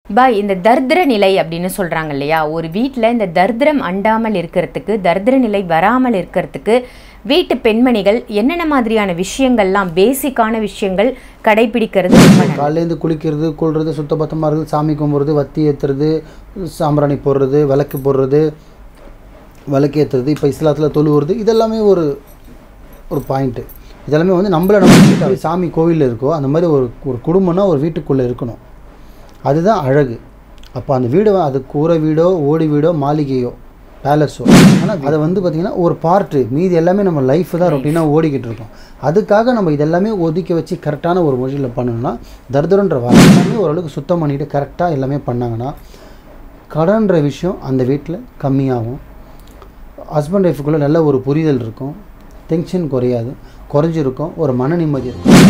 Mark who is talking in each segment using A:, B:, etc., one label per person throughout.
A: பாய், இந்த தர்திர நிலை அப்படின்னு சொல்கிறாங்க இல்லையா, ஒரு வீட்டில் இந்த தர்திரம் அண்டாமல் இருக்கிறதுக்கு, தர்திர நிலை வராமல் இருக்கிறதுக்கு வீட்டு பெண்மணிகள் என்னென்ன மாதிரியான விஷயங்கள்லாம், பேசிக்கான விஷயங்கள் கடைபிடிக்கிறது?
B: காலையிலேருந்து குளிக்கிறது, கொள்வது, சுத்தபத்தமாக இருக்குது, சாமி கும்பிட்றது, வத்தி ஏற்றுறது, சாம்பிராணி போடுறது, விளக்கு போடுறது, விளக்கு ஏற்றுறது, இப்போ இஸ்லாத்தில் தொழுவுறது, இதெல்லாமே ஒரு பாயிண்ட்டு. இதெல்லாமே வந்து நம்ம சாமி கோவிலில் இருக்கோ அந்த மாதிரி ஒரு குடும்பம்னா ஒரு வீட்டுக்குள்ளே இருக்கணும். அதுதான் அழகு. அப்போ அந்த வீடு அது கூரை வீடோ, ஓடி வீடோ, மாளிகையோ, பேலஸோ, ஆனால் அதை வந்து பார்த்திங்கன்னா ஒரு பார்ட்டு, மீதி எல்லாமே நம்ம லைஃப் தான் ரொட்டீனாக ஓடிக்கிட்டு இருக்கோம். அதுக்காக நம்ம இதெல்லாமே ஒதுக்கி வச்சு கரெக்டான ஒரு மொழியில் பண்ணணும்னா, தர்தரன்ற எல்லாமே ஓரளவுக்கு சுத்தம் பண்ணிவிட்டு கரெக்டாக எல்லாமே பண்ணாங்கன்னா கடன்ற விஷயம் அந்த வீட்டில் கம்மியாகும். ஹஸ்பண்ட் ஒய்ஃபுக்குள்ளே நல்ல ஒரு புரிதல் இருக்கும், டென்ஷன் குறையாது, குறைஞ்சிருக்கும், ஒரு மன நிம்மதி இருக்கும்.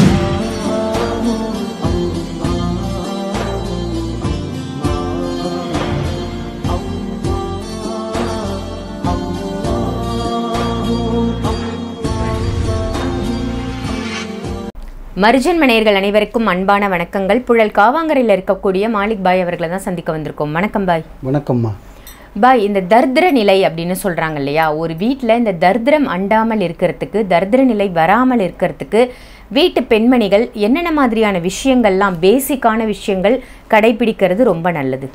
A: மர்ஜன் மனையர்கள் அனைவருக்கும் அன்பான வணக்கங்கள். புழல் காவாங்கரையில் இருக்கக்கூடிய மாலிக் பாய் அவர்களை தான் சந்திக்க வந்திருக்கோம். வணக்கம் பாய்.
B: வணக்கம்மா.
A: பாய், இந்த தர்திர நிலை அப்படின்னு சொல்கிறாங்க இல்லையா, ஒரு வீட்டில் இந்த தர்திரம் அண்டாமல் இருக்கிறதுக்கு, தர்திர நிலை வராமல் இருக்கிறதுக்கு வீட்டு பெண்மணிகள் என்னென்ன மாதிரியான விஷயங்கள்லாம், பேசிக்கான விஷயங்கள் கடைபிடிக்கிறது ரொம்ப நல்லது?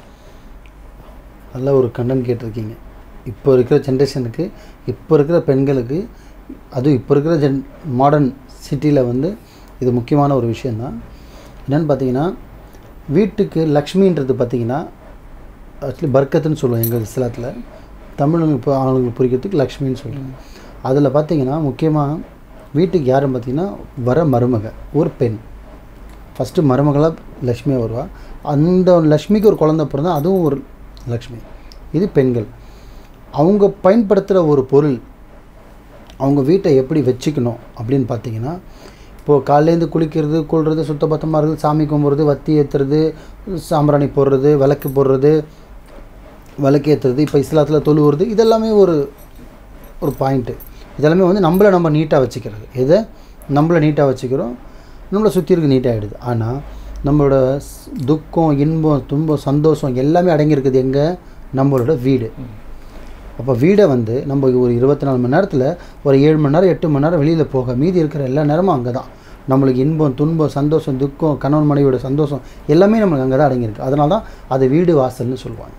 B: நல்ல ஒரு கண்டன் கேட்டிருக்கீங்க. இப்போ இருக்கிற ஜென்ரேஷனுக்கு, இப்போ இருக்கிற பெண்களுக்கு, அதுவும் இப்போ இருக்கிற மாடர்ன் சிட்டியில் வந்து இது முக்கியமான ஒரு விஷயந்தான். என்னென்னு பார்த்தீங்கன்னா, வீட்டுக்கு லக்ஷ்மின்றது பார்த்திங்கன்னா ஆக்சுவலி பர்க்கத்துன்னு சொல்லுவோம் எங்கள் இஸ்லாத்தில். தமிழுங்க இப்போ அவங்களுக்கு புரிக்கிறதுக்கு லக்ஷ்மின்னு சொல்லுவோம். அதில் பார்த்திங்கன்னா முக்கியமாக வீட்டுக்கு யாரும் பார்த்திங்கன்னா வர மருமக ஒரு பெண், ஃபஸ்ட்டு மருமகளாக லக்ஷ்மியாக வருவாள். அந்த லக்ஷ்மிக்கு ஒரு குழந்தை பிறந்தால் அதுவும் ஒரு லக்ஷ்மி. இது பெண்கள். அவங்க பயன்படுத்துகிற ஒரு பொருள், அவங்க வீட்டை எப்படி வச்சுக்கணும் அப்படின்னு பார்த்திங்கன்னா, இப்போது காலையிலேருந்து குளிக்கிறது, கொள்வது, சுத்தபத்தமாக இருக்குது, சாமி கும்பிட்றது, வத்தி ஏற்றுறது, சாம்பிராணி போடுறது, விளக்கு போடுறது, விளக்கு ஏற்றுறது, இப்போ இஸ்லாத்தில் தொழுவுறது, இதெல்லாமே ஒரு பாயிண்ட்டு. இதெல்லாமே வந்து நம்ம நீட்டாக வச்சுக்கிறது. எதை நம்மளை நீட்டாக வச்சுக்கிறோம், நம்மளை சுற்றி இருக்க நீட்டாகிடுது. ஆனால் நம்மளோட துக்கம், இன்பம், துன்பம், சந்தோஷம் எல்லாமே அடங்கியிருக்குது எங்கே? நம்மளோட வீடு. அப்போ வீடை வந்து நம்ம ஒரு 24 மணி நேரத்தில் ஒரு 7 மணி நேரம் 8 மணி நேரம் வெளியில் போக, மீதி இருக்கிற எல்லா நேரமும் அங்கே தான். நம்மளுக்கு இன்பம், துன்பம், சந்தோஷம், துக்கம், கணவன் மனைவியோட சந்தோஷம் எல்லாமே நம்மளுக்கு அங்கே தான் அடங்கியிருக்கு. அதனால தான் அது வீடு வாசல்னு சொல்லுவாங்க.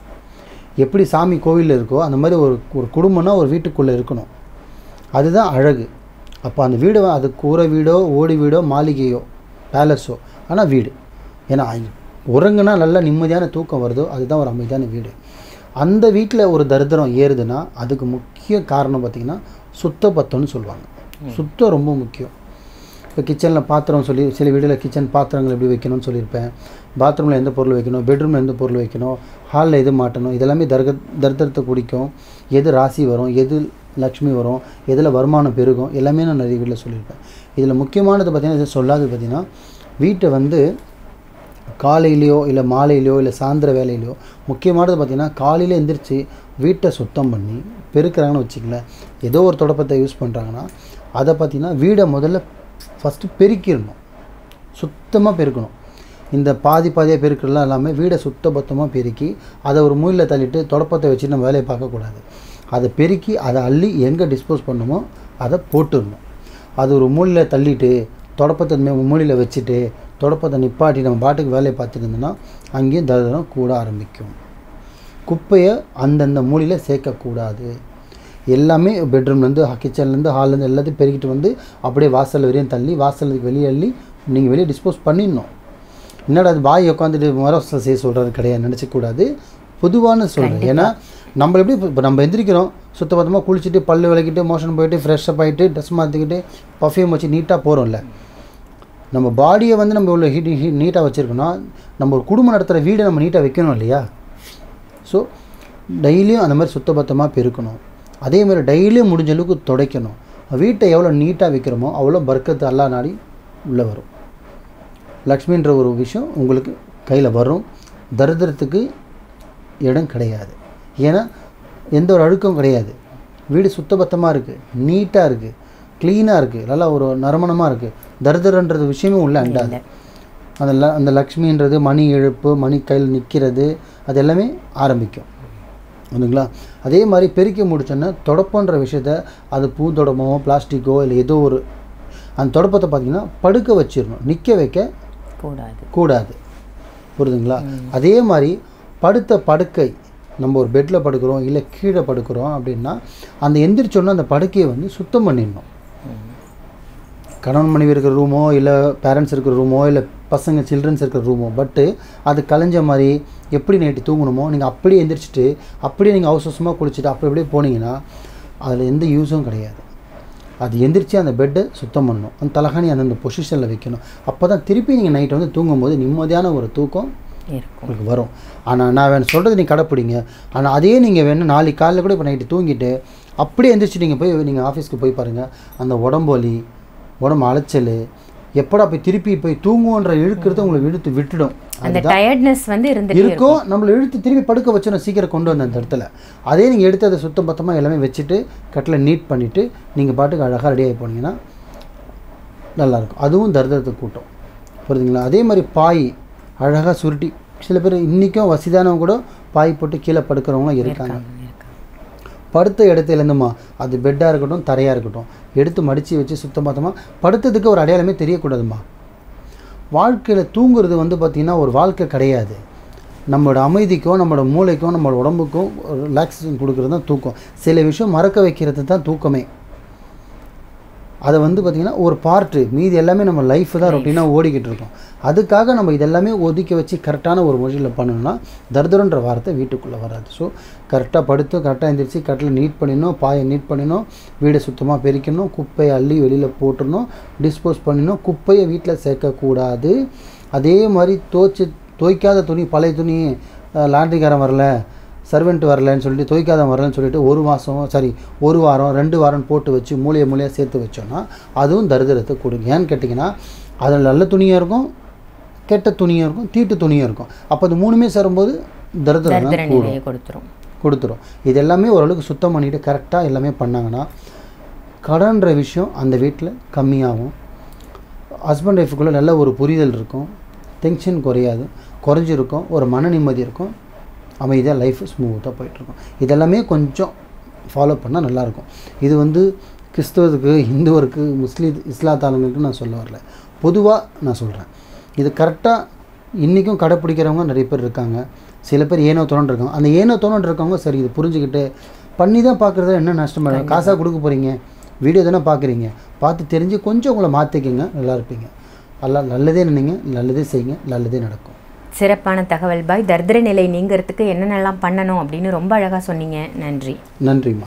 B: எப்படி சாமி கோவிலில் இருக்கோ அந்த மாதிரி ஒரு குடும்பம்னா ஒரு வீட்டுக்குள்ளே இருக்கணும். அதுதான் அழகு. அப்போ அந்த வீடு அது கூரை வீடோ, ஓடி வீடோ, மாளிகையோ, பேலஸோ, ஆனால் வீடு. ஏன்னா உறங்குனா நல்லா நிம்மதியான தூக்கம் வருதோ அதுதான் ஒரு அமைதியான வீடு. அந்த வீட்டில் ஒரு தரித்திரம் ஏறுதுன்னா அதுக்கு முக்கிய காரணம் பார்த்திங்கன்னா சுத்தபத்தம்னு சொல்லுவாங்க. சுத்தம் ரொம்ப முக்கியம். இப்போ கிச்சனில் பாத்திரம் சொல்லி சில வீடில் கிச்சன் பாத்திரங்கள் எப்படி வைக்கணும்னு சொல்லியிருப்பேன். பாத்ரூமில் எந்த பொருள் வைக்கணும், பெட்ரூமில் எந்த பொருள் வைக்கணும், ஹாலில் எது மாட்டணும், இதெல்லாமே தரித்திரத்தை குடிக்கும். எது ராசி வரும், எது லக்ஷ்மி வரும், எதில் வருமானம் பெருகும், எல்லாமே நான் நிறைய வீட்டில் சொல்லியிருப்பேன். இதில் முக்கியமானது பார்த்திங்கன்னா இது சொல்லாது பார்த்திங்கன்னா, வீட்டை வந்து காலையிலையோ இல்லை மாலையிலையோ இல்லை சாயந்தர வேலையிலையோ, முக்கியமானது பார்த்திங்கன்னா காலையில் எந்திரிச்சு வீட்டை சுத்தம் பண்ணி பெருக்கிறாங்கன்னு வச்சுக்கங்களேன். ஏதோ ஒரு தொடப்பத்தை யூஸ் பண்ணுறாங்கன்னா அதை பார்த்திங்கன்னா வீடை முதல்ல ஃபஸ்ட்டு பெருக்கிடணும், சுத்தமாக பெருக்கணும். இந்த பாதியாக பெருக்கிறதுலாம் எல்லாமே வீடை சுத்தபத்தமாக பெருக்கி அதை ஒரு மூலையில் தள்ளிட்டு தொடப்பத்தை வச்சு நம்ம வேலையை பார்க்கக்கூடாது. அதை பெருக்கி அதை அள்ளி எங்கே டிஸ்போஸ் பண்ணணுமோ அதை போட்டுடணும். அது ஒரு மூலையில் தள்ளிட்டு தொடப்பத்தை மூலையில் வச்சுட்டு தொடப்பத்தை நிப்பாட்டி நம்ம பாட்டுக்கு வேலையை பார்த்துட்டு இருந்தோம்னா அங்கேயும் தரித்திரம் கூட ஆரம்பிக்கும். குப்பையை அந்தந்த மூலையில் சேர்க்கக்கூடாது. எல்லாமே பெட்ரூம்லேருந்து, கிச்சன்லேருந்து, ஹால்லேருந்து எல்லாத்தையும் பெருக்கிட்டு வந்து அப்படியே வாசல் வரையும் தள்ளி, வாசலுக்கு வெளியே அள்ளி நீங்கள் வெளியே டிஸ்போஸ் பண்ணிடணும். என்னடா அது பாய் உட்காந்துட்டு மரவசல் செய்ய சொல்கிறது கிடையாது நினச்சிக்கூடாது. பொதுவான சொல்கிறேன். ஏன்னா நம்ம எப்படி இப்போ நம்ம எந்திரிக்கிறோம், சுத்தபத்தமாக குளிச்சுட்டு பல் விளக்கிட்டு மோஷன் போயிட்டு ஃப்ரெஷ்ஷப் ஆகிட்டு ட்ரெஸ் மாற்றிக்கிட்டு பர்ஃப்யூம் வச்சு நீட்டாக போகிறோம்ல. நம்ம பாடியை வந்து நம்ம இவ்வளோ நீட்டாக வச்சுருக்கோன்னா நம்ம ஒரு குடும்பம் நடத்துகிற வீடை நம்ம நீட்டாக வைக்கணும் இல்லையா? ஸோ டெய்லியும் அந்த மாதிரி சுத்தபத்தமாக பெருக்கணும். அதேமாதிரி டெய்லியும் முடிஞ்ச அளவுக்கு துடைக்கணும். வீட்டை எவ்வளோ நீட்டாக வைக்கிறோமோ அவ்வளோ பர்க்கத்து அல்லா நாடி உள்ளே வரும். லக்ஷ்மின்ற ஒரு விஷயம் உங்களுக்கு கையில் வரும். தரித்திரத்துக்கு இடம் கிடையாது. ஏன்னா எந்த ஒரு அழுக்கம் கிடையாது. வீடு சுத்தபத்தமாக இருக்குது, நீட்டாக இருக்குது, க்ளீனாக இருக்குது, நல்லா ஒரு நறுமணமாக இருக்குது. தரித்திரன்றது விஷயமே உள்ள அண்டாது. அந்த லக்ஷ்மின்றது மணி எழுப்பு, மணி கையில் நிற்கிறது, அது எல்லாமே ஆரம்பிக்கும். ஓகேங்களா? அதே மாதிரி பெருக்கி முடிச்சோன்னா தொடப்பன்ற விஷயத்த, அது பூந்தொடமோ பிளாஸ்டிக்கோ இல்லை ஏதோ ஒரு அந்த தொடப்பத்தை பார்த்திங்கன்னா படுக்க வச்சிடணும், நிற்க வைக்க கூடாது. புரியுதுங்களா? அதே மாதிரி படுத்த படுக்கை, நம்ம ஒரு பெட்டில் படுக்கிறோம் இல்லை கீழே படுக்கிறோம் அப்படின்னா அந்த எந்திரிச்சோன்னா அந்த படுக்கையை வந்து சுத்தம் பண்ணிடணும். கணவன் மனைவி இருக்கிற ரூமோ இல்லை பேரண்ட்ஸ் இருக்கிற ரூமோ இல்லை பசங்க சில்ட்ரன்ஸ் இருக்கிற ரூமோ, பட்டு அது கலைஞ்ச மாதிரி எப்படி நைட்டு தூங்கணுமோ நீங்கள் அப்படியே எந்திரிச்சிட்டு அப்படியே நீங்கள் அவசரமாக குளிச்சுட்டு அப்படியே போனீங்கன்னா அதில் எந்த யூஸும் கிடையாது. அது எந்திரிச்சு அந்த பெட்டை சுத்தம் பண்ணணும், அந்த தலகாணி அந்தந்த பொசிஷனில் வைக்கணும். அப்போ தான் திருப்பி நீங்கள் நைட்டை வந்து தூங்கும்போது நிம்மதியான ஒரு தூக்கம் உங்களுக்கு வரும். ஆனால் நான் வேணும் சொல்கிறது நீங்கள் கடைப்பிடிங்க. ஆனால் அதே நீங்கள் வேணும் நாளைக்கு காலையில் கூட இப்போ நைட்டு தூங்கிட்டு அப்படியே எந்திரிச்சு நீங்கள் ஆஃபீஸ்க்கு போய் பாருங்கள், அந்த உடம்பு வலி, உடம்பு அலைச்சல், எப்படா போய் திருப்பி போய் தூங்குவோன்ற இழுக்கிறது உங்களுக்கு இழுத்து விட்டுடும்.
A: அந்த டயர்ட்னஸ் வந்து
B: இருக்கும், நம்மளை இழுத்து திருப்பி படுக்க வச்சோம் சீக்கிரம் கொண்டு வந்த அந்த இடத்துல. அதே நீங்கள் எடுத்து அதை சுத்தம் பத்தமாக எல்லாமே வச்சுட்டு கட்டில் நீட் பண்ணிவிட்டு நீங்கள் பாட்டுக்கு அழகாக ரெடி ஆகி போனீங்கன்னா நல்லாயிருக்கும். அதுவும் தரித்திரத்துக்கு கூட்டம். புரியுதுங்களா? அதே மாதிரி பாய் அழகாக சுருட்டி, சில பேர் இன்றைக்கும் வசதியானவங்க கூட பாய் போட்டு கீழே படுக்கிறவங்களும் இருக்காங்க. படுத்த இடத்துலேருந்துமா அது பெட்டாக இருக்கட்டும் தரையாக இருக்கட்டும் எடுத்து மடித்து வச்சு சுத்தம் பார்த்தோமா படுத்ததுக்கு ஒரு அடையாளமே தெரியக்கூடாதுமா. வாழ்க்கையில் தூங்குறது வந்து பார்த்திங்கன்னா ஒரு வாழ்க்கை கிடையாது. நம்மளோட அமைதிக்கும் நம்மளோட மூளைக்கும் நம்மளோட உடம்புக்கும் ரிலாக்ஸேஷன் கொடுக்குறது தான் தூக்கம். சில விஷயம் மறக்க வைக்கிறது தான் தூக்கமே. அதை வந்து பார்த்திங்கன்னா ஒரு பார்ட்டு, மீதி எல்லாமே நம்ம லைஃப் தான் ரொட்டீனாக ஓடிக்கிட்டு இருக்கோம். அதுக்காக நம்ம இதெல்லாமே ஒதுக்கி வச்சு கரெக்டான ஒரு மொழியில் பண்ணணும்னா தரித்திரன்ற வார்த்தை வீட்டுக்குள்ளே வராது. ஸோ கரெக்டாக படுத்து கரெக்டாக எழுந்திரிச்சு கட்டில் நீட் பண்ணிடணும், பாயை நீட் பண்ணிடணும், வீடை சுத்தமாக பெருக்கணும், குப்பையை அள்ளி வெளியில் போட்டுடணும், டிஸ்போஸ் பண்ணிடணும், குப்பையை வீட்டில் சேர்க்கக்கூடாது. அதே மாதிரி துவைக்காத துணி, பழைய துணி, லாண்ட்ரிக்காரன் வரல, சர்வெண்ட் வரலன்னு சொல்லிட்டு துவைக்காத வரலன்னு சொல்லிட்டு ஒரு வாரம் 2 வாரம் போட்டு வச்சு மூலையாக சேர்த்து வச்சோன்னா அதுவும் தரித்திரத்தை கொடுங்க. ஏன்னு கேட்டிங்கன்னா அதில் நல்ல துணியாக இருக்கும், கெட்ட துணியாக இருக்கும், தீட்டு துணியாக இருக்கும். அப்போ அது 3மே சேரும்போது தரித்திரம் கொடுத்துரும். இது எல்லாமே ஓரளவுக்கு சுத்தம் பண்ணிவிட்டு கரெக்டாக எல்லாமே பண்ணாங்கன்னா கடன்ற விஷயம் அந்த வீட்டில் கம்மியாகும். ஹஸ்பண்ட் ஒய்ஃபுக்குள்ளே நல்ல ஒரு புரிதல் இருக்கும், டென்ஷன் குறைஞ்சிருக்கும், ஒரு மன நிம்மதி இருக்கும், அமைதியாக லைஃப் ஸ்மூத்தாக போயிட்டுருக்கும். இதெல்லாமே கொஞ்சம் ஃபாலோ பண்ணால் நல்லாயிருக்கும். இது வந்து கிறிஸ்தவத்துக்கு, இந்துவருக்கு, இஸ்லாத்தாளுங்களுக்கு நான் சொல்ல வரல, பொதுவாக நான் சொல்கிறேன். இது கரெக்டாக இன்றைக்கும் கடைப்பிடிக்கிறவங்க நிறைய பேர் இருக்காங்க. சில பேர் ஏனோ தோணுன்னு இருக்காங்க. அந்த ஏனோ தோணுன்னு இருக்கவங்க சரி இது புரிஞ்சுக்கிட்டு பண்ணி தான் பார்க்குறதுல என்ன நஷ்டம்? காசாக கொடுக்க போகிறீங்க, வீடியோ தானே பார்க்குறீங்க, பார்த்து தெரிஞ்சு கொஞ்சம் உங்களை மாற்றிக்கிங்க, நல்லா இருப்பீங்க. நல்லதே நினைங்க, நல்லதே செய்யுங்க, நல்லதே நடக்கும்.
A: சிறப்பான தகவல் பாய். தரித்திர நிலை நீங்கிறதுக்கு என்னென்னலாம் பண்ணணும் அப்படின்னு ரொம்ப அழகாக சொன்னீங்க. நன்றிம்மா.